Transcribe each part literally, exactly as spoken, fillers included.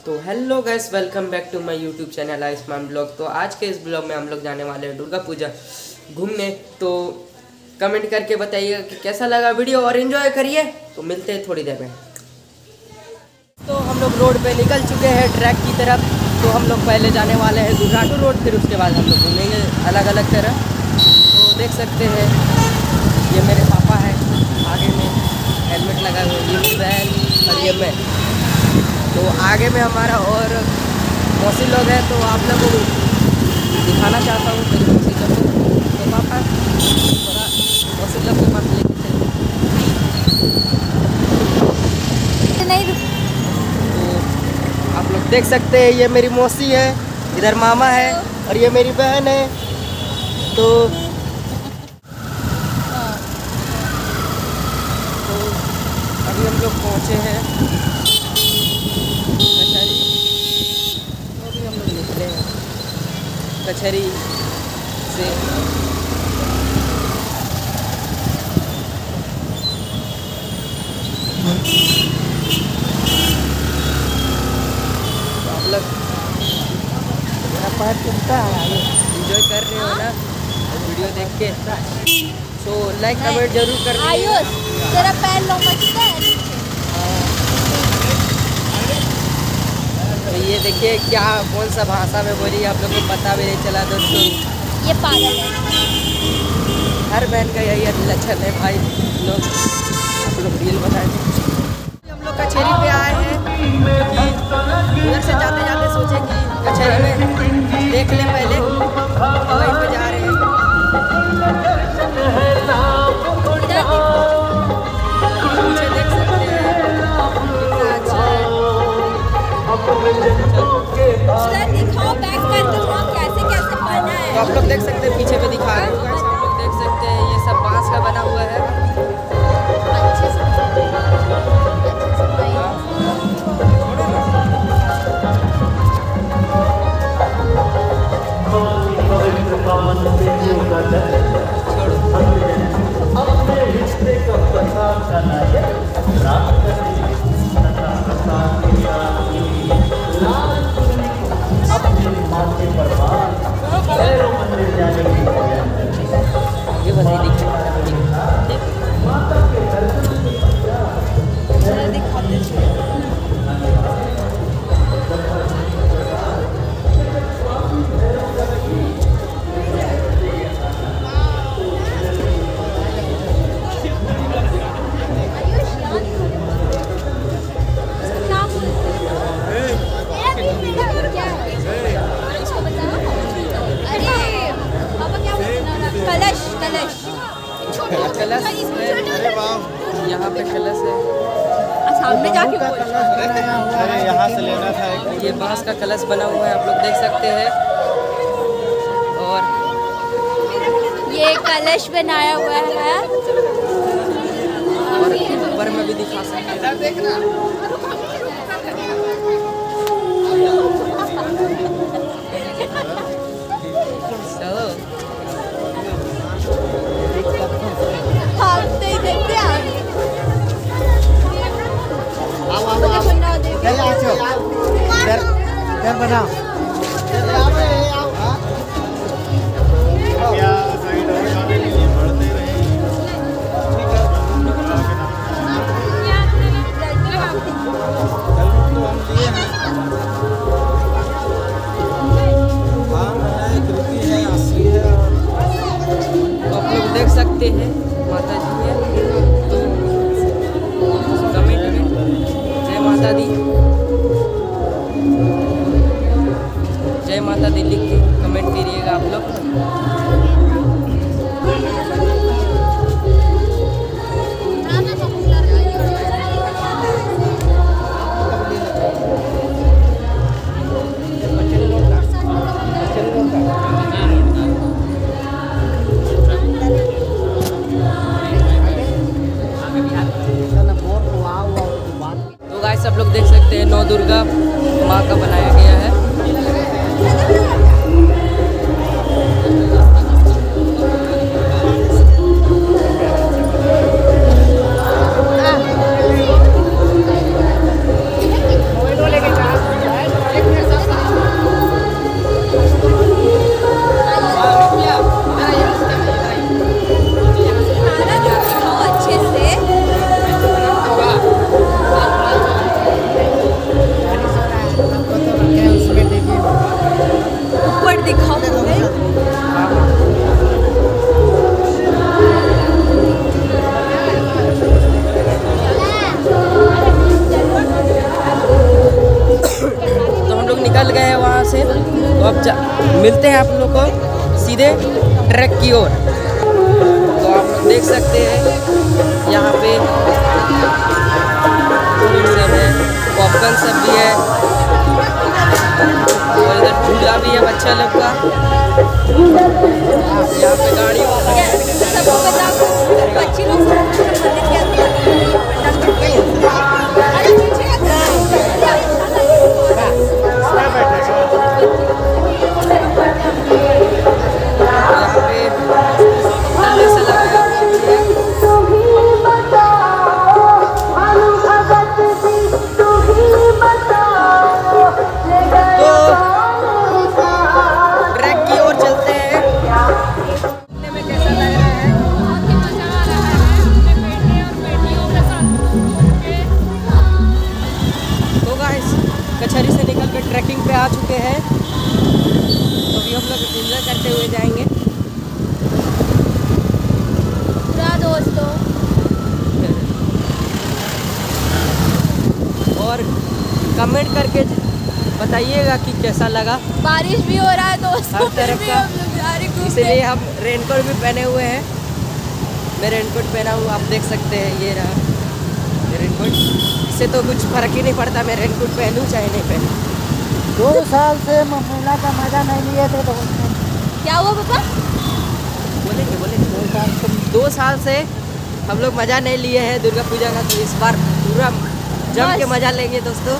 तो hello guys, welcome back to my YouTube channel Ayushman blog. तो आज के इस ब्लॉग में हम लोग जाने वाले हैं दुर्गा पूजा घूमने। तो कमेंट करके बताइएगा कि कैसा लगा वीडियो और एंजॉय करिए। तो मिलते हैं थोड़ी देर में। तो हम लोग रोड पे निकल चुके हैं ट्रैक की तरफ। तो हम लोग पहले जाने वाले हैं दुर्गाटू रोड, फिर उसके बाद हम लोग घूमेंगे अलग अलग तरह। तो देख सकते हैं ये मेरे पापा है, आगे में हेलमेट लगा हुआ है, ये मेरी बहन और ये मैं। तो आगे में हमारा और मौसी लोग हैं। तो आप लोगों को दिखाना चाहता हूँ मेरी मौसी लोग को। तो पापा थोड़ा मौसी लोग के पास लेके चलिए। तो आप लोग देख सकते हैं ये मेरी मौसी है, इधर मामा है और ये मेरी बहन है। तो तो अभी हम लोग पहुँचे हैं कचहरी। तो अभी हम लोग निकले हैं कचहरी से। तो आप लोग मेरा पैर चलता है, एंजॉय कर रहे हो ना वीडियो देख के। तो लाइक कमेंट जरूर कर आयुष, तेरा पैर लोमचता है। तो ये देखिए क्या कौन सा भाषा में बोली, आप लोग को पता भी नहीं चला दोस्तों। ये पागल है। हर बहन का यही लक्षण है भाई लोग। आप लोग रील बनाए। हम लोग कचहरी पे आए हैं। उधर से जाते जाते सोचे कि कचहरी में देख ले पहले, वहीं पे जा रहे हैं। पीछे देख सकते हैं कितना अच्छा है। दिखाओ बैक कर दो कैसे कैसे बना है। तो आप लोग देख सकते हैं पीछे पे दिखा रहे हो। आप लोग देख सकते हैं ये सब बांस का बना हुआ है। अच्छे से ये वाली दिखा कलश कलश कलश है। यहाँ पे कलश है। सामने जाके बोल। अरे यहाँ से लेना था। ये बांस का कलश बना हुआ है, आप लोग देख सकते हैं। और ये कलश बनाया हुआ है और ऊपर में भी दिखा सकते हैं। देखना चलो देखते ही देखते आगे। बनाओ देख सकते हैं माता जी है। तो कमेंट में जय माता दी, जय माता दी लिख के कमेंट करिएगा आप लोग। सब लोग देख सकते हैं नौ दुर्गा माँ का बनाया गया है। से। तो अब जा, मिलते हैं आप लोग को सीधे ट्रैक की ओर। तो आप लोग देख सकते हैं यहाँ पे सब है, पॉपकॉर्न सब भी है और इधर झूला भी है बच्चा लोग का। यहाँ पे गाड़ी सबको बता कुछ बच्चे लोग कचहरी से निकल कर ट्रैकिंग पे आ चुके हैं। तो अभी हम लोग एंजॉय करते हुए जाएंगे पूरा दोस्तों। और कमेंट करके बताइएगा कि कैसा लगा। बारिश भी हो रहा है दोस्तों, हर तरफ फिर भी का। हम लोग जा रहे घूमने। इसलिए हम रेनकोट भी पहने हुए हैं। मैं रेनकोट पहना हूँ, आप देख सकते हैं, ये रहा ये रेनकोट। इससे तो कुछ फर्क ही नहीं पड़ता मैं रेनकोट पहनूँ चाहे नहीं पहनूँ। दो साल से मेला का मजा नहीं लिए थे तो क्या हुआ पापा? बोलेंगे बोलेंगे दो साल से दो साल से हम लोग मज़ा नहीं लिए हैं दुर्गा पूजा का। तो इस बार पूरा जम के मज़ा लेंगे दोस्तों।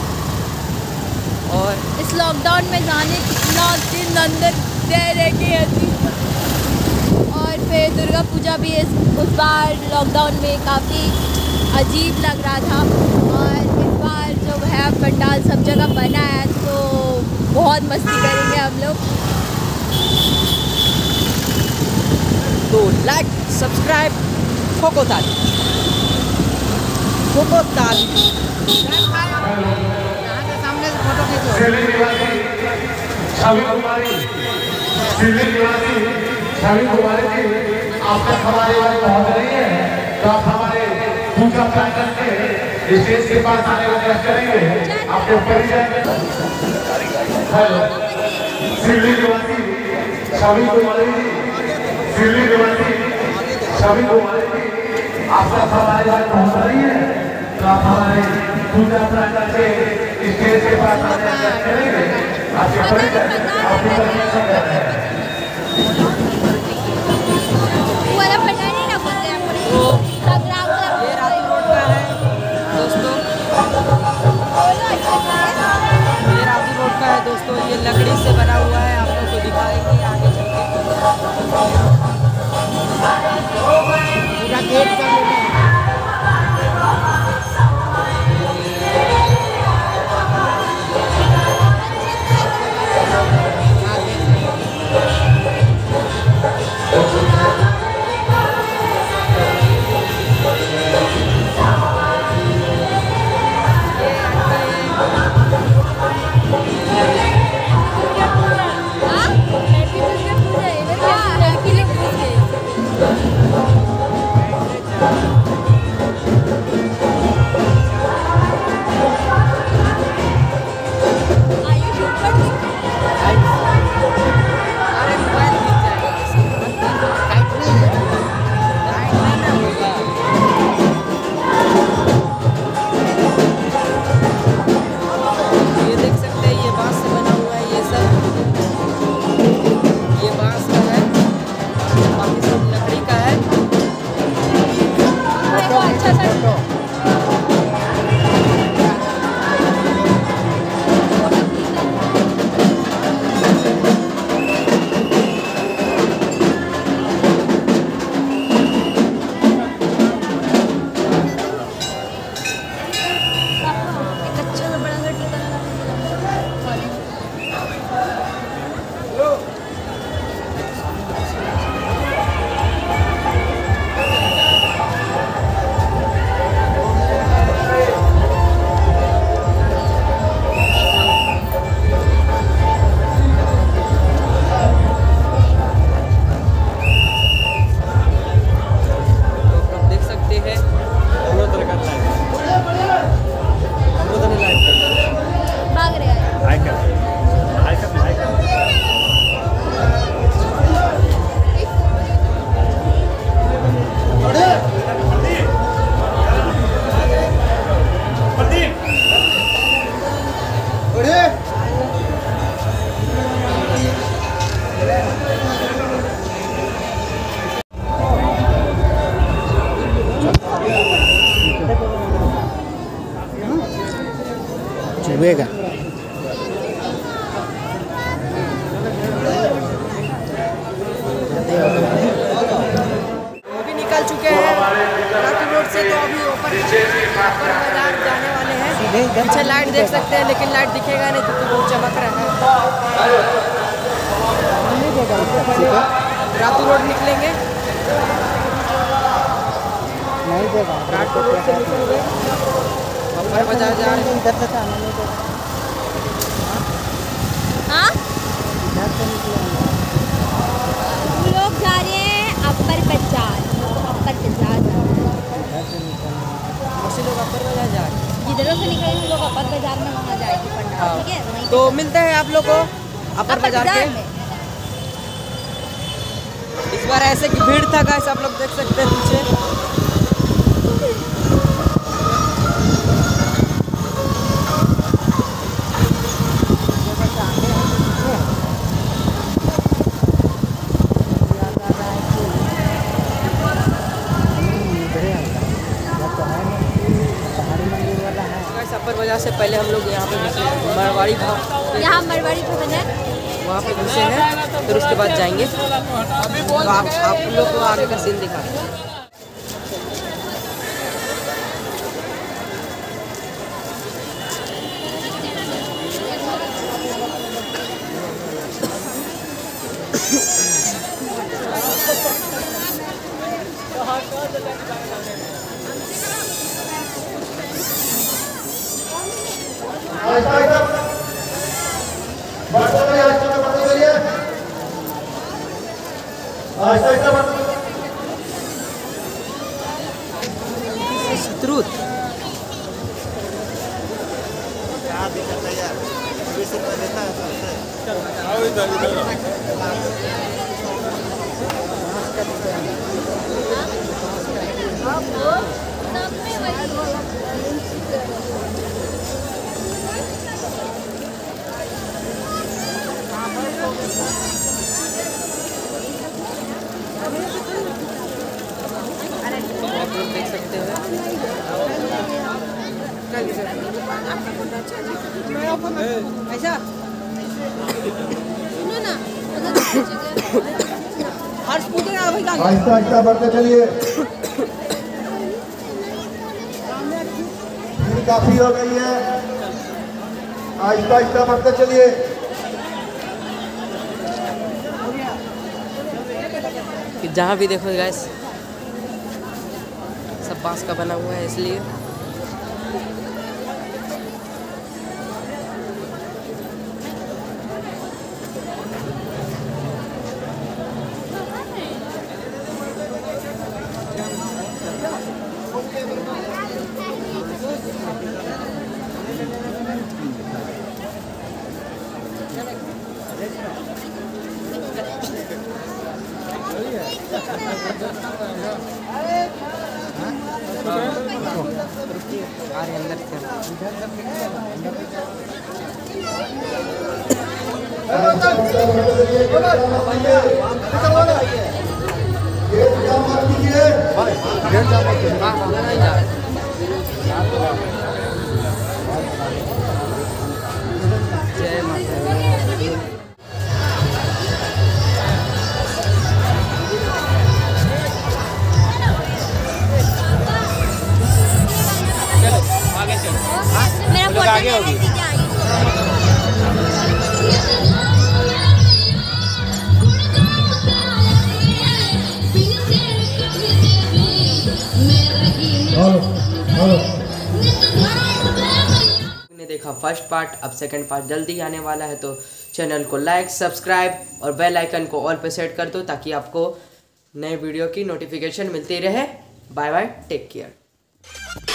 और इस लॉकडाउन में जाने कितना दिन अंदर रह के थी। और फिर दुर्गा पूजा भी इस उस बार लॉकडाउन में काफ़ी अजीब लग रहा था। और इस बार जो है पंडाल सब जगह बना है तो बहुत मस्ती करेंगे हम लोग। तो लाइक सब्सक्राइब ठोको ताली ठोको ताली। सामने से फोटो खींचो। दिल्ली निवासी छवि कुमारी दिल्ली निवासी छवि कुमारी जी, आप तक हमारे वाले पहुंच रही है तो आप हमारे पूजा प्लान करके स्टेज के पास आने का प्रयास करेंगे। आपके परिचय हेलो दिल्ली निवासी छवि कुमारी जी, दिल्ली निवासी छवि कुमारी जी, आप तक हमारे वाले पहुंच रही है तो आप हमारे पूजा प्लान करके स्टेज के पास आने का प्रयास करेंगे। आपके परिचय आपके परिचय कर रहे हैं। वाला पंडाल नहीं ना बोलते हैं तो ये रातू रोड का है दोस्तों। ये रातू रोड का है दोस्तों। ये लकड़ी से बना हुआ है, आप लोग को दिखाएंगे आगे चल के। पूरा गेट का हाँ? चुभेगा। वो भी निकल चुके हैं रातू रोड से, तो अभी ऊपर ऊपर बाजार जाने वाले हैं। पीछे लाइट देख सकते हैं, लेकिन लाइट दिखेगा नहीं क्योंकि बहुत चमक रहा है। रातू रोड निकलेंगे, नहीं देगा। रातू रोड से निकलेंगे, ऊपर बाजार जा रहे हैं। इधर से तो आना नहीं देगा। हाँ इधर से निकलेंगे। हम लोग जा रहे हैं अपर बाजार, अपर बाजार जा रहे हैं। इधर से निकलेंगे। उसी लोग ऊपर बाजार जा रहे हैं। जिधरों से निकलेंगे हम लोग अपर बाजार में, वहाँ जाएंगे पंडाल, हाँ। ठीक है? वहीं तो मिलते हैं आप लोग को अपर बाजार के। में। इस बार ऐसे की भीड़ था गाइस, आप लोग देख सकते हैं पीछे। अपर बाजार से पहले हम लोग यहाँ पे घुसे मरवाड़ी भाव, यहाँ मरवाड़ी भवन है। वहाँ पे घुसे हैं, फिर उसके बाद जाएंगे। तो आप आप लोग को आगे का सीन दिखा। शत्रुत आप लोग देख सकते हो। ऐसा सुनो ना, आहिस्ता आहिस्ता बढ़ते चलिए, भीड़ काफी हो गई है। आहिस्ता आहिस्ता बढ़ते चलिए। कि जहाँ भी देखो गैस सब बांस का बना हुआ है, इसलिए अरे अंदर से जय माता दी। मेरा फोटो आगे होगी। ने देखा फर्स्ट पार्ट, अब सेकंड पार्ट जल्दी आने वाला है, तो चैनल को लाइक, सब्सक्राइब और बेल आइकन को ऑल पे सेट कर दो ताकि आपको नए वीडियो की नोटिफिकेशन मिलती रहे। Bye bye, take care.